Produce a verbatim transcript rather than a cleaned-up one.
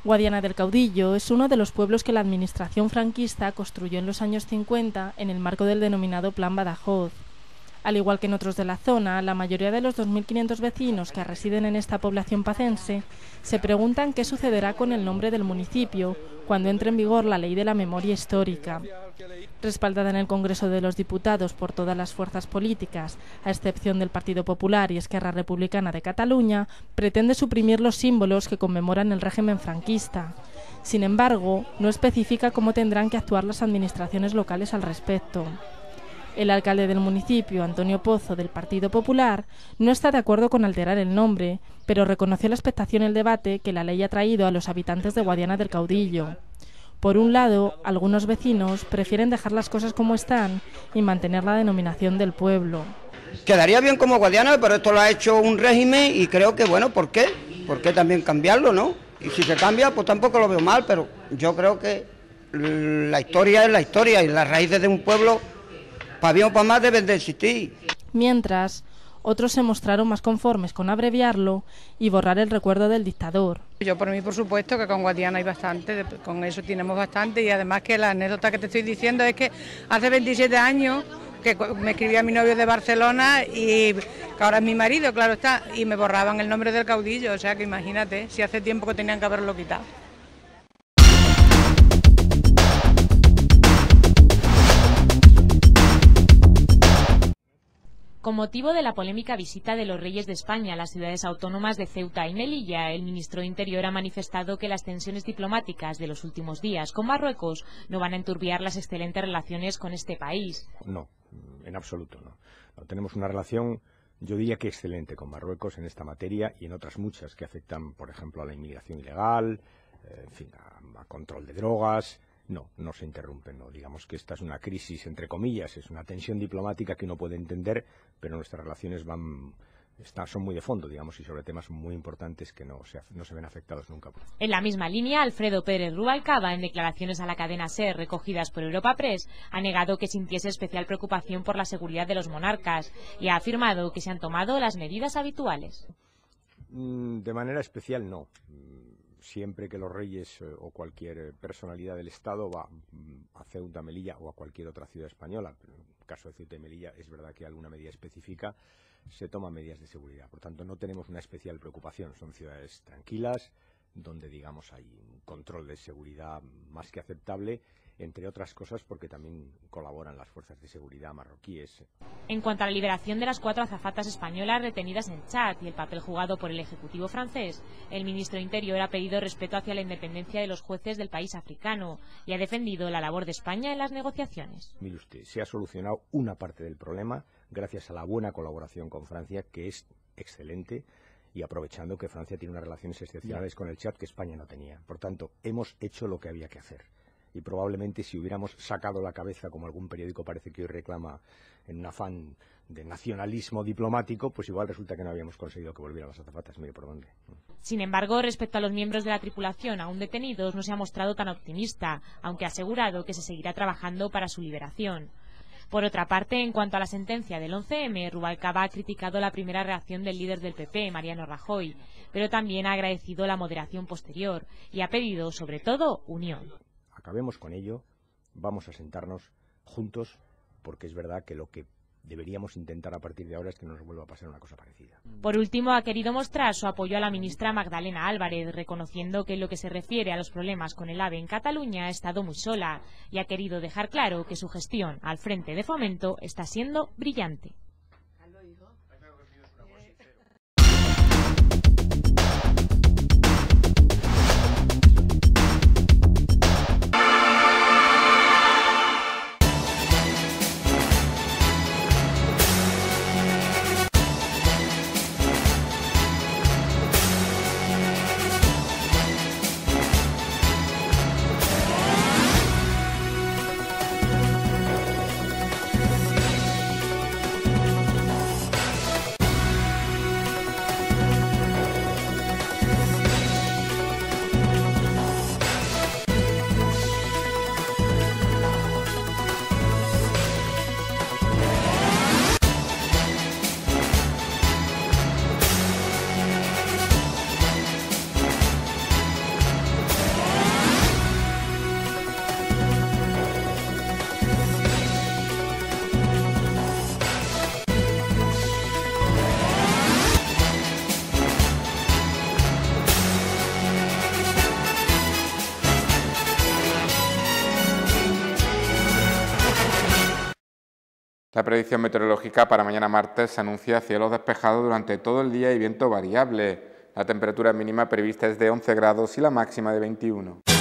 Guadiana del Caudillo es uno de los pueblos que la administración franquista construyó en los años cincuenta en el marco del denominado Plan Badajoz. Al igual que en otros de la zona, la mayoría de los dos mil quinientos vecinos que residen en esta población pacense se preguntan qué sucederá con el nombre del municipio cuando entre en vigor la Ley de la Memoria Histórica. Respaldada en el Congreso de los Diputados por todas las fuerzas políticas, a excepción del Partido Popular y Esquerra Republicana de Cataluña, pretende suprimir los símbolos que conmemoran el régimen franquista. Sin embargo, no especifica cómo tendrán que actuar las administraciones locales al respecto. El alcalde del municipio, Antonio Pozo, del Partido Popular, no está de acuerdo con alterar el nombre, pero reconoció la expectación y el debate que la ley ha traído a los habitantes de Guadiana del Caudillo. Por un lado, algunos vecinos prefieren dejar las cosas como están y mantener la denominación del pueblo. Quedaría bien como Guadiana, pero esto lo ha hecho un régimen y creo que, bueno, ¿por qué? ¿Por qué también cambiarlo, no? Y si se cambia, pues tampoco lo veo mal, pero yo creo que la historia es la historia y las raíces de un pueblo, para bien o para más, deben de existir. Mientras, otros se mostraron más conformes con abreviarlo y borrar el recuerdo del dictador. Yo por mí, por supuesto, que con Guadiana hay bastante, con eso tenemos bastante, y además que la anécdota que te estoy diciendo es que hace veintisiete años que me escribía mi novio de Barcelona y que ahora es mi marido, claro está, y me borraban el nombre del caudillo, o sea que imagínate, si hace tiempo que tenían que haberlo quitado. Con motivo de la polémica visita de los Reyes de España a las ciudades autónomas de Ceuta y Melilla, el ministro de Interior ha manifestado que las tensiones diplomáticas de los últimos días con Marruecos no van a enturbiar las excelentes relaciones con este país. No, en absoluto no. no tenemos una relación, yo diría que excelente con Marruecos en esta materia y en otras muchas que afectan, por ejemplo, a la inmigración ilegal, eh, en fin, a, a control de drogas. No, no se interrumpen, no. Digamos que esta es una crisis, entre comillas, es una tensión diplomática que uno puede entender, pero nuestras relaciones van, están, son muy de fondo, digamos, y sobre temas muy importantes que no se, no se ven afectados nunca. En la misma línea, Alfredo Pérez Rubalcaba, en declaraciones a la cadena SER recogidas por Europa Press, ha negado que sintiese especial preocupación por la seguridad de los monarcas y ha afirmado que se han tomado las medidas habituales. De manera especial, no. Siempre que los reyes eh, o cualquier personalidad del Estado va a Ceuta, Melilla o a cualquier otra ciudad española, pero en el caso de Ceuta y Melilla es verdad que alguna medida específica, se toman medidas de seguridad. Por tanto, no tenemos una especial preocupación. Son ciudades tranquilas, donde digamos hay un control de seguridad más que aceptable, entre otras cosas porque también colaboran las fuerzas de seguridad marroquíes. En cuanto a la liberación de las cuatro azafatas españolas retenidas en Chad y el papel jugado por el Ejecutivo francés, el ministro de Interior ha pedido respeto hacia la independencia de los jueces del país africano y ha defendido la labor de España en las negociaciones. Mire usted, se ha solucionado una parte del problema gracias a la buena colaboración con Francia, que es excelente, y aprovechando que Francia tiene unas relaciones excepcionales con el Chad que España no tenía. Por tanto, hemos hecho lo que había que hacer. Y probablemente si hubiéramos sacado la cabeza, como algún periódico parece que hoy reclama en un afán de nacionalismo diplomático, pues igual resulta que no habíamos conseguido que volvieran las azafatas, medio por dónde. Sin embargo, respecto a los miembros de la tripulación aún detenidos, no se ha mostrado tan optimista, aunque ha asegurado que se seguirá trabajando para su liberación. Por otra parte, en cuanto a la sentencia del once eme, Rubalcaba ha criticado la primera reacción del líder del P P, Mariano Rajoy, pero también ha agradecido la moderación posterior y ha pedido, sobre todo, unión. Acabemos con ello, vamos a sentarnos juntos, porque es verdad que lo que deberíamos intentar a partir de ahora es que no nos vuelva a pasar una cosa parecida. Por último, ha querido mostrar su apoyo a la ministra Magdalena Álvarez, reconociendo que en lo que se refiere a los problemas con el AVE en Cataluña ha estado muy sola y ha querido dejar claro que su gestión al frente de Fomento está siendo brillante. La predicción meteorológica para mañana martes anuncia cielos despejados durante todo el día y viento variable. La temperatura mínima prevista es de once grados y la máxima de veintiuno.